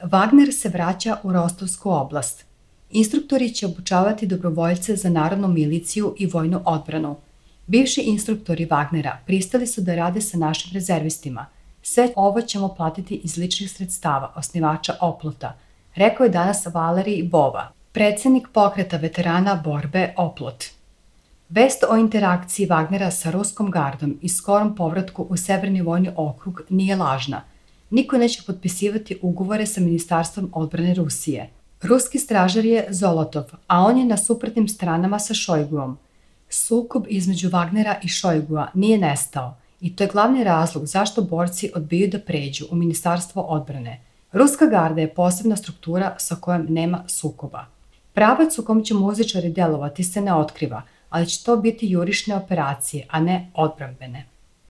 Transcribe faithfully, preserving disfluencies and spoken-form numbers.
Wagner se vraća u Rostovsku oblast. Instruktori će obučavati dobrovoljce za narodnu miliciju i vojnu odbranu. Bivši instruktori Wagnera pristali su da rade sa našim rezervistima. Sve ovo ćemo platiti iz ličnih sredstava osnivača Oplota, rekao je danas Valerij Bova, predsednik pokreta veterana borbe Oplot. Vest o interakciji Wagnera sa ruskom gardom i skorom povratku u Severni vojni okrug nije lažna. Niko neće potpisivati ugovore sa Ministarstvom odbrane Rusije. Ruski stražar je Zolotov, a on je na suprotnim stranama sa Šojguom. Sukob između Wagnera i Šojgua nije nestao i to je glavni razlog zašto borci odbijaju da pređu u Ministarstvo odbrane. Ruska garda je posebna struktura sa kojom nema sukoba. Pravac u kom će muzičari delovati se ne otkriva, ali će to biti jurišne operacije, a ne odbrambene.